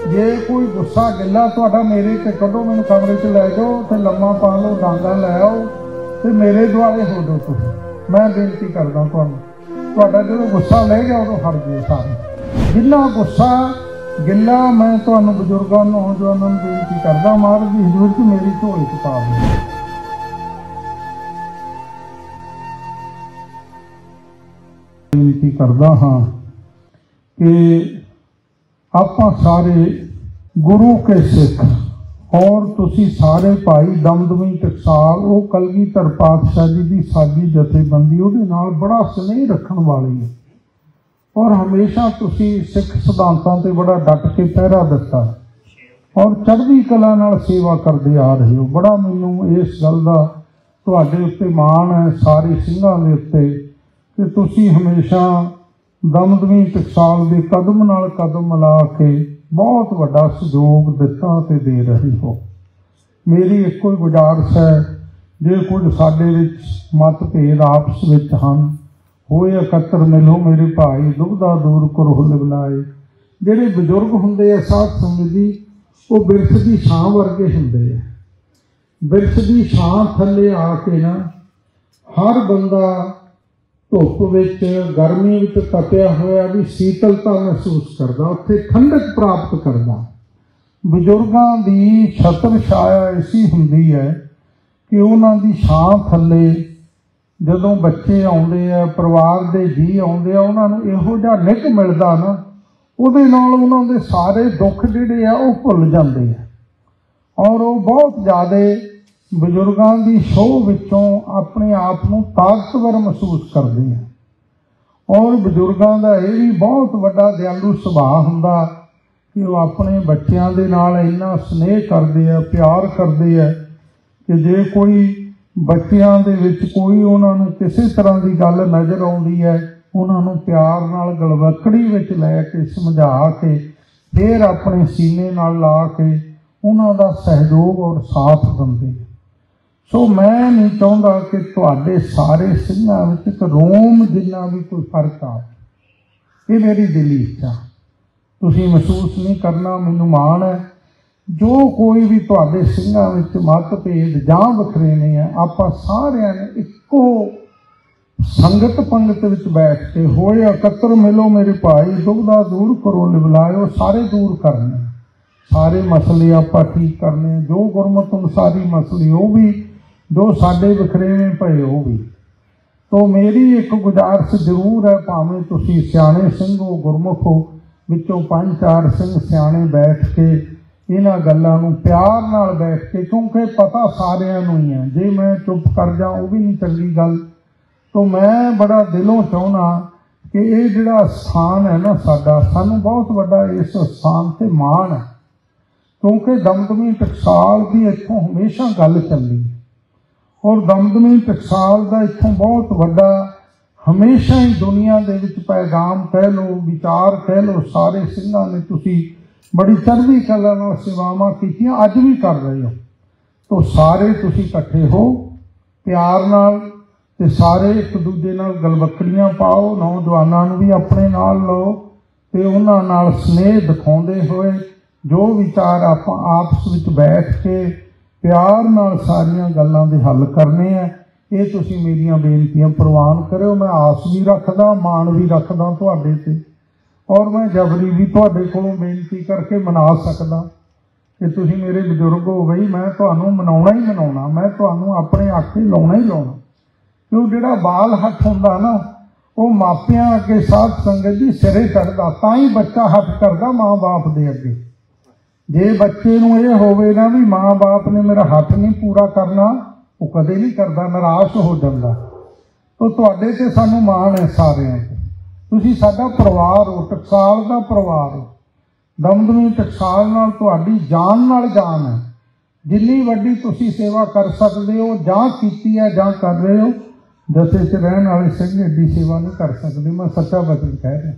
जे कोई गुस्सा गिला तुहाडा मेरे ते कढो, मैनूं कमरे च लै जाओ ते लम्मा पा लो, डांगा लै आओ ते मेरे दुआले हो जाओ तुसीं। मैं बेनती करदा तुहानूं, तुहाडा जदों गुस्सा ले गया उदों हट जाओ सारे। जिन्ना गुस्सा गिला मैं तुहानूं बजुर्गां नौजवानों नूं बेनती करदा, महाराज दी हज़ूर च मेरी झोली च पा दिओ। बेनती करदा हाँ कि आपां सारे गुरु के सिख और तुसी सारे भाई दमदमी टकसाल वो कलगीधर पातशाह जी की साडी जथेबंदी उहदे नाल बड़ा स्नेह रखण वाली है और हमेशा तुसी सिख सिद्धांतां ते बड़ा डट के पहरा दिता और चढ़दी कला नाल सेवा करदे आ रहे हो। बड़ा मैनूं इस गल दा तुहाडे उत्ते माण है सारे ਸਿੰਘਾਂ दे उत्ते कि तुसी हमेशा दमदमी टकसाल के कदम नाल कदम मिला के बहुत वड्डा सहयोग दिता ते दे रहे हो। मेरी एको गुजारिश है, जे कुछ साडे विच मतभेद आपस विच हन होए इकत्तर मिलो मेरे भाई, दुविधा दूर करो लिवलाए। जिहड़े बजुर्ग हुंदे आ साध संगत जी, वो बिरछ की छां वर्गे हुंदे आ। बिरछ की छां थल्ले आके ना हर बंदा धुप विच गर्मी विच तपिया होया भी शीतलता महसूस करदा, उत्थे ठंडक प्राप्त करदा। बजुर्गां दी छत्र छाया ऐसी हुंदी है कि उन्हां दी छां थल्ले जदों बच्चे आउंदे आ, परिवार दे जी आउंदे आ, उन्हां नूं इहो जिहा निक मिलदा ना, उहदे नाल उन्हां दे सारे दुख जिहड़े आ ओह भुल जांदे आ और वो बहुत ज़्यादा बजुर्गों की शोह विचों अपने आप को ताकतवर महसूस करते हैं। और बजुर्गों का यह भी बहुत बड़ा दयालु सुभाव हुंदा कि वो अपने बच्चों के नाल इन्ना स्नेह करते हैं, प्यार करते हैं कि जे कोई बच्चों के विच कोई उन्होंने किसी तरह की गल नज़र आउंदी है, उन्होंने प्यार नाल गलवकड़ी विच लैके समझा के फिर अपने सीने नाल ला के उन्हों का सहयोग और साथ दिंदे हैं। सो मैं नहीं चाहता कि तुहाडे सारे ਸਿੰਘਾਂ ਵਿੱਚ एक रोम जिन्ना भी कोई फर्क आ, ये मेरी दिली इच्छा। तुसीं महसूस नहीं करना, मैनूं माण है जो कोई भी तुहाडे ਸਿੰਘਾਂ ਵਿੱਚ मतभेद जां वखरेवे है, आपां सारिਆਂ ने इक्को संगत पंगत विच बैठ के होए इकत्तर मिलो मेरे भाई, दुविधा दूर करो लिवलायो। सारे दूर करने, सारे मसले आपां ठीक करने, जो गुरमत अनुसारी मसले वो भी, जो साडे वखरेवे पए हो भी। तो मेरी एक गुजारिश जरूर है, भावें तुसीं सियाणे सिंह हो, गुरमुख हो, विचों 5-4 सिंह सियाणे बैठ के इन्हां गल्लां नूं प्यार नाल बैठ के, क्योंकि पता सारिਆਂ नूं ही है, जे मैं चुप कर जा वो भी नहीं चंगी गल। तो मैं बड़ा दिलों चाहुंदा कि ये जिहड़ा स्थान है ना साडा, सानूं बहुत वड्डा इस स्थान ते माण है, क्योंकि दमदमी टकसाल की इत्थों हमेशा गल चली और दमदमी टकसाल का इत्थों बहुत वड्डा हमेशा ही दुनिया दे विच पैगाम कह लो, विचार कह लो, सारे ਸਿੰਘਾਂ ने तुसी बड़ी चढ़दी कला नाल सेवावां कीतियां, अज भी कर रहे हो। तो सारे तुसी इकट्ठे हो प्यार नाल ते सारे एक दूजे नाल गलवकड़ियां पाओ, नौजवानों नूं भी अपने नाल लो ते उन्हां नाल स्नेह दिखाउंदे होए जो विचार आपां आपस विच बैठ के प्यार नाल सारियां गल्लां दे हल करने हैं। ये तुसीं मेरियां बेनतियां प्रवान करो। मैं आस भी रखदा, मान भी रखदा तुहाडे ते, और मैं जबरी भी तुहाडे कोलों बेनती करके मना सकदा कि तुसीं मेरे बजुर्ग हो गई, मैं तुहानूं मनाउणा ही मनाउणा, मैं तुहानूं अपने आखे लाउणा ही लाउणा। क्यों जिहड़ा बाल हੱਥ हुंदा ना वो मापियां अगे साध संगत जी सिरे चढ़दा, तां ही बच्चा हੱਥ करदा माँ बाप दे अगे। जे बच्चे नूं ये होवे ना भी माँ बाप ने मेरा हੱਥ नहीं पूरा करना, वो कदे नहीं करता, निराश हो जाता। तो तुहाडे ते सानूं माण है सारिਆਂ ते, तुसीं साडा परिवार हो, टकसाल दा परिवार हो। दमदमी टकसाल नाल तुहाडी जान नाल जान है। जिन्नी वड्डी तुसीं सेवा कर सकदे हो जां कीती है जां कर रहे हो, जथे च रहण वाले सिंह एडी सेवा नहीं कर सकदे। मैं सच्चा वचन कह रहा।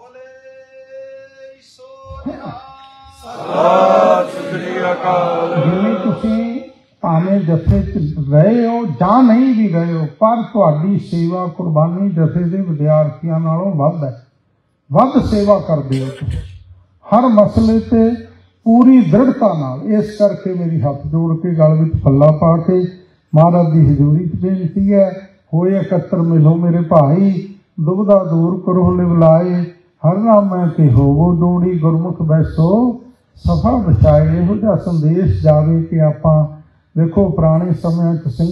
जिन्नी तुसीं भावें जथे च रहे हो जां नहीं भी रहे हो, पर तुहाडी सेवा कुर्बानी जथे दे विद्यार्थियों नालों वध है, वध सेवा करदे हो तुसीं। हर मसले ते पूरी दृढ़ता नाल। इस करके मेरी हथ जोड़ के गल विच पल्ला पा के महाराज की हजूरी च बेनती है, होए एकत्र मिलो मेरे भाई, दुविधा दूर करो लिवलाए, हर नाम मैं के होवो जोड़ी, गुरमुख बैसो सफा बचाए। इहो जिहा संदेश जावे कि आपां देखो पुराने समय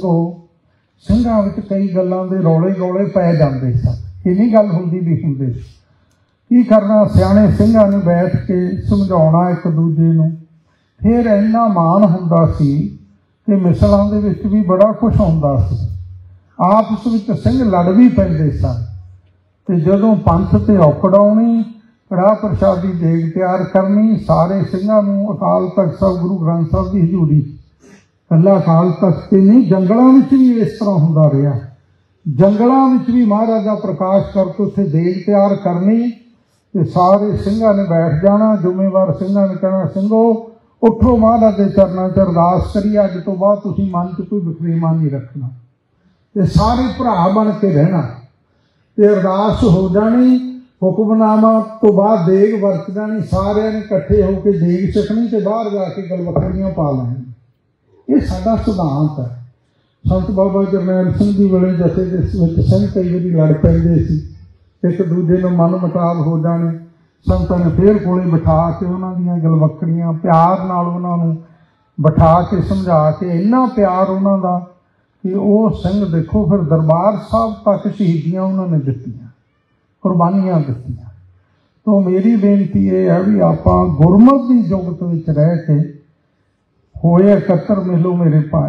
ਸਿੰਘਾਂ ਵਿੱਚ कई गल्लां दे रौले गौले पै जाते सन, इन्हीं गल हुंदी भी हुंदे सी। की करना, सियाणे ਸਿੰਘਾਂ ने बैठ के समझाउणा एक दूजे नूं। फिर इन्ना मान हुंदा सी कि मिसलां दे विच भी बड़ा कुछ हुंदा सी। आपस विच ਸਿੰਘ लड़ भी पैंदे सन ते जदों पंथ ते औकड़ आउणी, कड़ाह प्रसादी देग तैयार करनी, सारे ਸਿੰਘਾਂ नूं अकाल तख्त ਸਾਹਿਬ गुरु ग्रंथ ਸਾਹਿਬ की हजूरी, कल्ला अकाल तख्त ते नहीं, जंगलों में भी इस तरह होंदा रहा। जंगलों में भी महाराजा प्रकाश करके उत्थे देग तैयार करनी ते सारे ਸਿੰਘਾਂ ने बैठ जाना। जुम्मेवार ਸਿੰਘਾਂ ने कहना, ਸਿੰਘੋ उठो महाराज के चरणों च अरदास करिए, अज तो बाद तुसीं मन च कोई बखरेवा नहीं रखना ते सारे भरा बन के रहना। ते अरदास हो जानी, हुक्मनामा तो बाद देग वरत जानी, सारे ने इकट्ठे होकर देग छकनी ते बाहर जाके गलवकड़ियां पा लैनी। ये साडा सिद्धांत है। संत बाबा जरनैल सिंह जी वाले जथे के ਸਿੰਘ कई बारी लड़ पैंदे सी, एक दूजे ਨੂੰ मन मुटाव हो जाने। संतां ने फिर कोले बिठा के उन्हां दीयां गलवकड़ियां प्यार नाल उन्हां नूं बिठा के समझा के, इन्ना प्यार उन्हां दा कि वो ਸਿੰਘ देखो फिर दरबार साहब तक शहीदियां उन्होंने दित्तियां, कुर्बानियां दित्तियां। तो मेरी बेनती ये है भी आपां गुरमत दी जुगत विच रह के होए एकत्र मिलो मेरे भाई,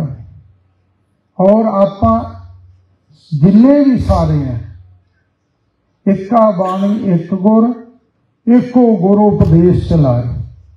और आपां जिन्ने भी सारे हैं, एका बाणी एक गुर, एको गुरु उपदेश चलाए।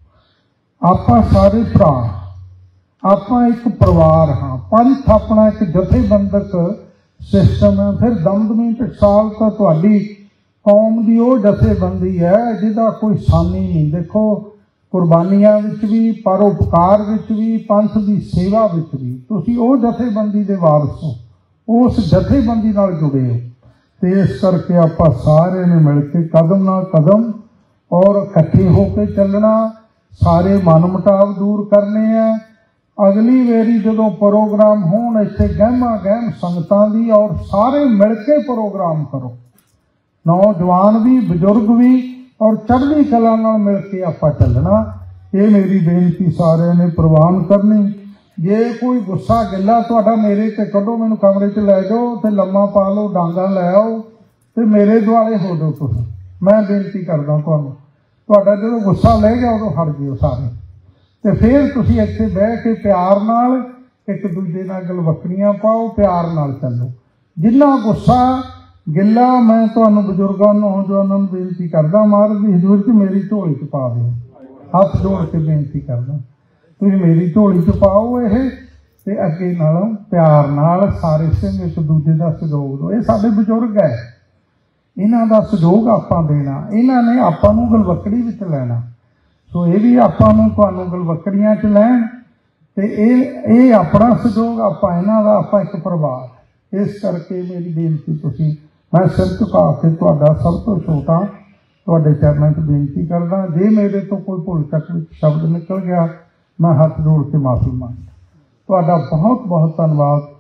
आपां सारे भरा, आपां एक परिवार हाँ। पंथ अपना एक जथेबंदक सिस्टम है। फिर दमदमी टकसाल तो तुहाडी कौम की वो जथेबंदी है जिहदा कोई सानी नहीं। देखो कुर्बानियां विच भी, परोपकार विच भी, पंथ की सेवा विच भी तुसीं वो जथेबंदी दे वारस हो, उस जथेबंदी नाल जुड़े हो। तो इस करके आपां सारे ने मिल के कदम नाल कदम और इकट्ठे होकर चलना, सारे मन मुटाव दूर करने हैं। अगली वेरी जदों प्रोग्राम होण इत्थे गहमा गहम संगतां दी, और सारे मिल के प्रोग्राम करो, नौजवान भी बजुर्ग भी, और चढ़दी कला नाल मिल के आपां चलना। ये मेरी बेनती सारे ने प्रवान करनी। जे कोई गुस्सा गिला तुहाडा मेरे ते कढो, मैनूं कमरे च लै जाओ ते लम्मा पा लो, डांगा लै आओ ते मेरे दुआले हो जाओ। तुसीं, मैं बेनती करदा तुहानूं, तुहाडा जदों गुस्सा ले गया उदों हट जिओ सारे, ते फिर तुसीं इत्थे बह के प्यार नाल एक दूजे नाल गलवकड़ियां पाओ, प्यार नाल चलो। जिन्ना गुस्सा गिला मैं तुहानूं बजुर्गों नौजवानों नूं बेनती करदा, महाराज दी हजूर च मेरी झोली च पा दिओ। हथ जोड़ के बेनती करदा, तुसीं मेरी झोली च पाओ ये, ते अगे नालों प्यार नाल सारे ਸਿੰਘ एक दूजे का सहयोग दो। ये साडे बजुर्ग है, इन्हां दा सहयोग आपां देना, इन्हां ने आपां नूं गलवकड़ी विच लैना। सो ये भी आपां नूं तुहानूं गलवकड़ियां च लैण, ते ये अपना सहयोग आपां इन्हां दा, आपां एक परिवार। इस करके मेरी बेनती तुसीं, मैं सिर झुका के तुहाडा सब तो छोटा तुहाडे चरणों च बेनती करदा। जे मेरे तो कोई भुल चक शब्द निकल गया, मैं हथ जोड़ के माफ़ी मांगदा। तुहाडा बहुत बहुत धन्यवाद।